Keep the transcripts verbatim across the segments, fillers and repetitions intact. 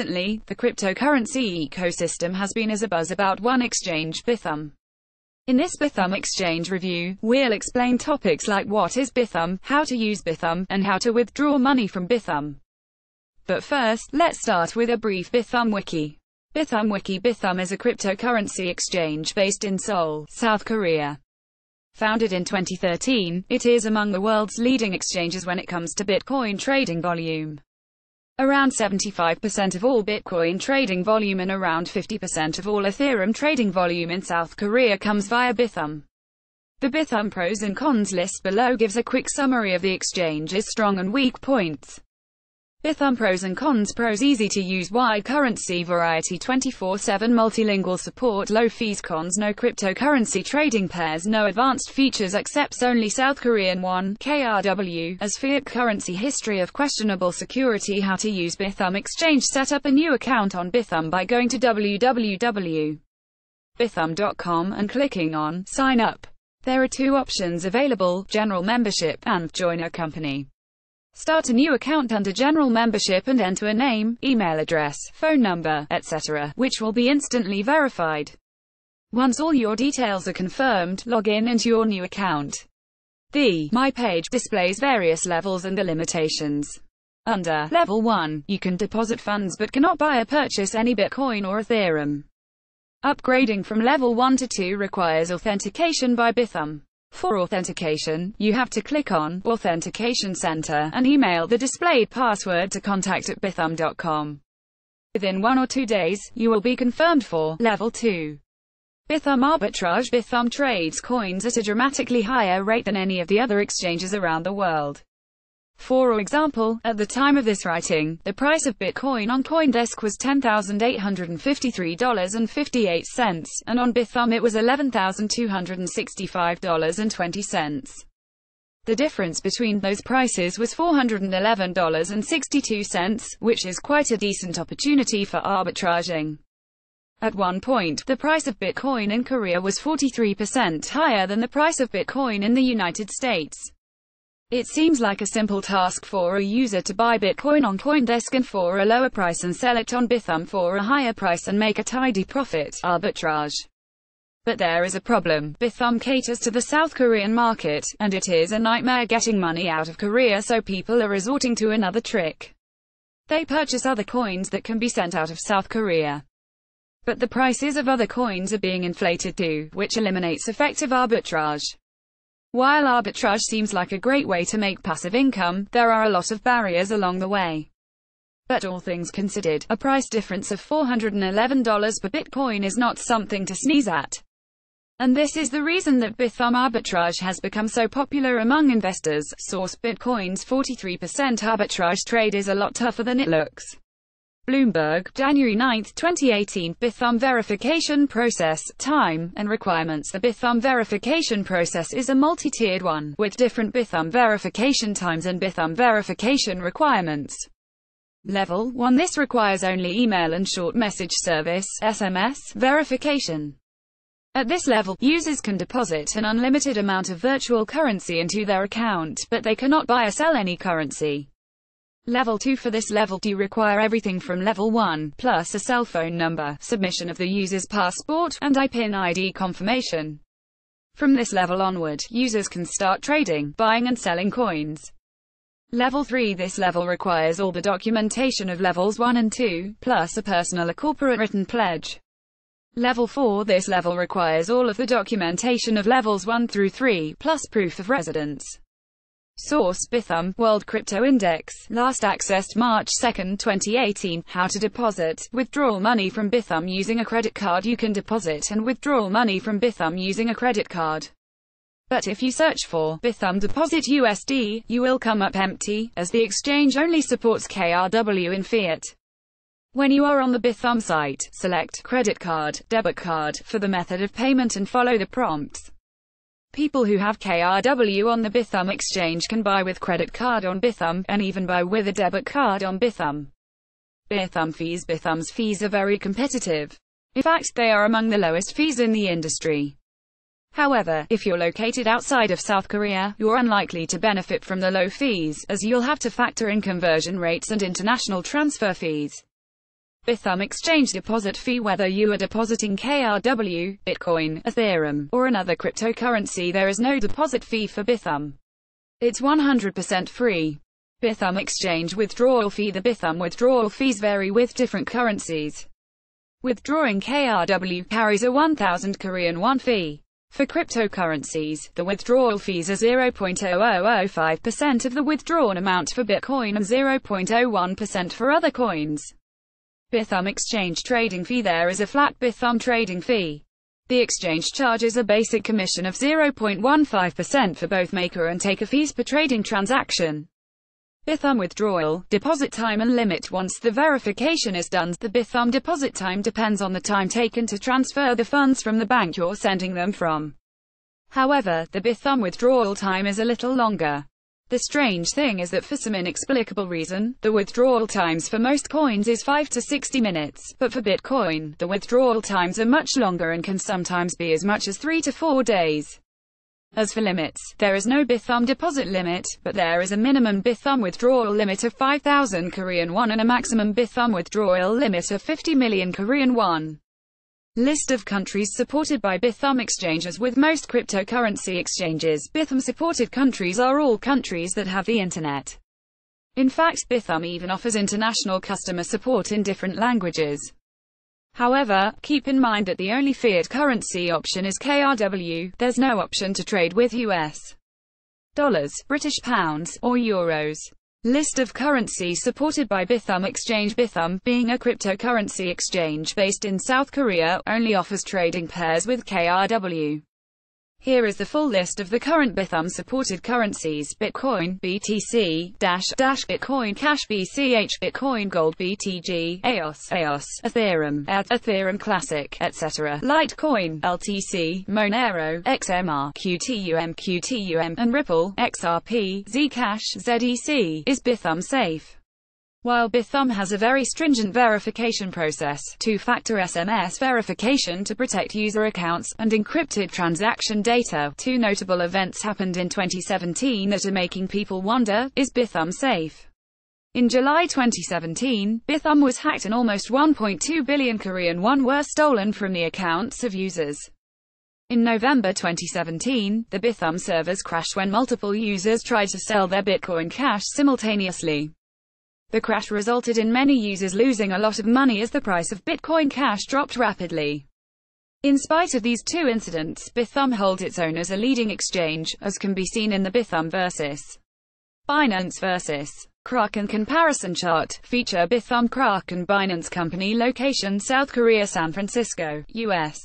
Recently, the cryptocurrency ecosystem has been as abuzz about one exchange, Bithumb. In this Bithumb exchange review, we'll explain topics like what is Bithumb, how to use Bithumb, and how to withdraw money from Bithumb. But first, let's start with a brief Bithumb wiki. Bithumb wiki. Bithumb is a cryptocurrency exchange based in Seoul, South Korea. Founded in twenty thirteen, it is among the world's leading exchanges when it comes to Bitcoin trading volume. Around seventy-five percent of all Bitcoin trading volume and around fifty percent of all Ethereum trading volume in South Korea comes via Bithumb. The Bithumb pros and cons list below gives a quick summary of the exchange's strong and weak points. Bithumb pros and cons. Pros: easy to use, wide currency variety, twenty-four seven multilingual support, low fees. Cons: no cryptocurrency trading pairs, no advanced features, accepts only South Korean won, K R W, as fiat currency. History of questionable security. How to use Bithumb exchange. Set up a new account on Bithumb by going to w w w dot bithumb dot com and clicking on Sign Up. There are two options available: General Membership and Join a Company. Start a new account under General Membership and enter a name, email address, phone number, et cetera, which will be instantly verified. Once all your details are confirmed, log in into your new account. The My page displays various levels and the limitations. Under Level one, you can deposit funds but cannot buy or purchase any Bitcoin or Ethereum. Upgrading from Level one to two requires authentication by Bithumb. For authentication, you have to click on Authentication Center and email the displayed password to contact at bithumb dot com. Within one or two days, you will be confirmed for Level two. Bithumb Arbitrage. Bithumb trades coins at a dramatically higher rate than any of the other exchanges around the world. For example, at the time of this writing, the price of Bitcoin on CoinDesk was ten thousand eight hundred fifty-three dollars and fifty-eight cents, and on Bithumb it was eleven thousand two hundred sixty-five dollars and twenty cents. The difference between those prices was four hundred eleven dollars and sixty-two cents, which is quite a decent opportunity for arbitraging. At one point, the price of Bitcoin in Korea was forty-three percent higher than the price of Bitcoin in the United States. It seems like a simple task for a user to buy Bitcoin on CoinDesk and for a lower price and sell it on Bithumb for a higher price and make a tidy profit. Arbitrage. But there is a problem. Bithumb caters to the South Korean market, and it is a nightmare getting money out of Korea, so people are resorting to another trick. They purchase other coins that can be sent out of South Korea. But the prices of other coins are being inflated too, which eliminates effective arbitrage. While arbitrage seems like a great way to make passive income, there are a lot of barriers along the way. But all things considered, a price difference of four hundred eleven dollars per Bitcoin is not something to sneeze at. And this is the reason that Bithumb arbitrage has become so popular among investors. Source: Bitcoin's forty-three percent arbitrage trade is a lot tougher than it looks. Bloomberg, January ninth, twenty eighteen. Bithumb verification process, time, and requirements. The Bithumb verification process is a multi-tiered one, with different Bithumb verification times and Bithumb verification requirements. Level one. This requires only email and short message service, S M S, verification. At this level, users can deposit an unlimited amount of virtual currency into their account, but they cannot buy or sell any currency. Level two. For this level, you require everything from Level one, plus a cell phone number, submission of the user's passport, and I P N I D confirmation. From this level onward, users can start trading, buying and selling coins. Level three. This level requires all the documentation of Levels one and two, plus a personal or corporate written pledge. Level four. This level requires all of the documentation of Levels one through three, plus proof of residence. Source: Bithumb, World Crypto Index, last accessed March second, twenty eighteen. How to deposit, withdraw money from Bithumb using a credit card. You can deposit and withdraw money from Bithumb using a credit card. But if you search for Bithumb Deposit U S D, you will come up empty, as the exchange only supports K R W in fiat. When you are on the Bithumb site, select Credit Card, Debit Card, for the method of payment and follow the prompts. People who have K R W on the Bithumb exchange can buy with credit card on Bithumb, and even buy with a debit card on Bithumb. Bithumb fees. Bithumb's fees are very competitive. In fact, they are among the lowest fees in the industry. However, if you're located outside of South Korea, you're unlikely to benefit from the low fees, as you'll have to factor in conversion rates and international transfer fees. Bithumb exchange deposit fee. Whether you are depositing K R W, Bitcoin, Ethereum, or another cryptocurrency, there is no deposit fee for Bithumb. It's one hundred percent free. Bithumb exchange withdrawal fee. The Bithumb withdrawal fees vary with different currencies. Withdrawing K R W carries a one thousand Korean won fee. For cryptocurrencies, the withdrawal fees are zero point zero zero zero five percent of the withdrawn amount for Bitcoin and zero point zero one percent for other coins. Bithumb exchange trading fee. There is a flat Bithumb trading fee. The exchange charges a basic commission of zero point one five percent for both maker and taker fees per trading transaction. Bithumb withdrawal, deposit time and limit. Once the verification is done, the Bithumb deposit time depends on the time taken to transfer the funds from the bank you're sending them from. However, the Bithumb withdrawal time is a little longer. The strange thing is that for some inexplicable reason, the withdrawal times for most coins is five to sixty minutes, but for Bitcoin, the withdrawal times are much longer and can sometimes be as much as three to four days. As for limits, there is no Bithumb deposit limit, but there is a minimum Bithumb withdrawal limit of five thousand Korean won and a maximum Bithumb withdrawal limit of fifty million Korean won. List of countries supported by Bithumb exchanges. With most cryptocurrency exchanges, Bithumb-supported countries are all countries that have the internet. In fact, Bithumb even offers international customer support in different languages. However, keep in mind that the only fiat currency option is K R W. There's no option to trade with U S dollars, British pounds, or euros. List of currencies supported by Bithumb exchange. Bithumb, being a cryptocurrency exchange based in South Korea, only offers trading pairs with K R W. Here is the full list of the current Bithumb-supported currencies: Bitcoin, B T C, Dash, Dash, Bitcoin Cash, B C H, Bitcoin Gold, B T G, E O S, E O S, Ethereum, E T H, Ethereum Classic, et cetera. Litecoin, L T C, Monero, X M R, Q T U M, Q T U M, and Ripple, X R P, Zcash, Z E C. Is Bithumb safe? While Bithumb has a very stringent verification process, two-factor S M S verification to protect user accounts, and encrypted transaction data, two notable events happened in twenty seventeen that are making people wonder, is Bithumb safe? In July twenty seventeen, Bithumb was hacked and almost one point two billion Korean won were stolen from the accounts of users. In November twenty seventeen, the Bithumb servers crashed when multiple users tried to sell their Bitcoin Cash simultaneously. The crash resulted in many users losing a lot of money as the price of Bitcoin Cash dropped rapidly. In spite of these two incidents, Bithumb holds its own as a leading exchange, as can be seen in the Bithumb versus Binance versus Kraken comparison chart. Feature: Bithumb Kraken Binance Company Location: South Korea, San Francisco, U S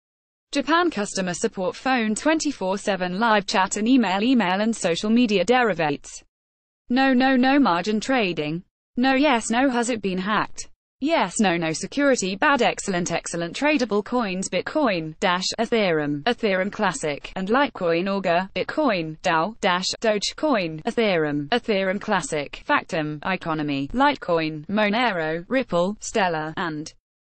Japan. Customer support: phone twenty-four seven, live chat and email, email and social media derivates. No no no margin trading. No yes no. Has it been hacked? Yes no no. Security bad excellent excellent. Tradable coins: Bitcoin, Dash, Ethereum, Ethereum Classic, and Litecoin. Augur, Bitcoin, D A O, Dash, Dogecoin, Ethereum, Ethereum Classic, Factom, Economy, Litecoin, Monero, Ripple, Stellar, and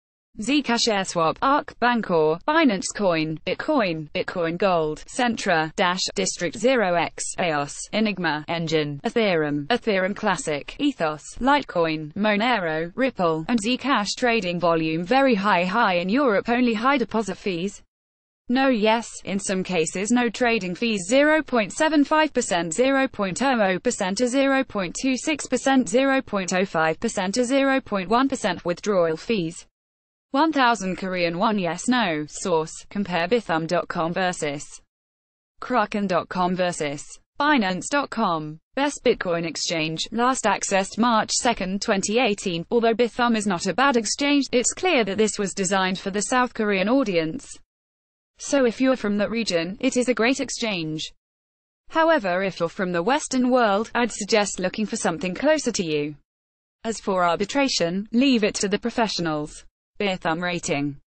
Zcash. AirSwap, Arc, Bancor, Binance Coin, Bitcoin, Bitcoin Gold, Centra, Dash, District zero x, E O S, Enigma, Engine, Ethereum, Ethereum Classic, Ethos, Litecoin, Monero, Ripple, and Zcash. Trading volume very high high in Europe. Only high deposit fees. No yes, in some cases no trading fees: zero point seven five percent, zero point zero zero percent to zero point two six percent, zero point zero five percent to zero point one percent. Withdrawal fees: one thousand Korean won. Yes no. Source: compare Bithumb dot com versus Kraken dot com versus Binance dot com. Best Bitcoin exchange, last accessed March second twenty eighteen. Although Bithumb is not a bad exchange, it's clear that this was designed for the South Korean audience. So if you're from that region, it is a great exchange. However, if you're from the Western world, I'd suggest looking for something closer to you. As for arbitration, leave it to the professionals. Bithumb rating.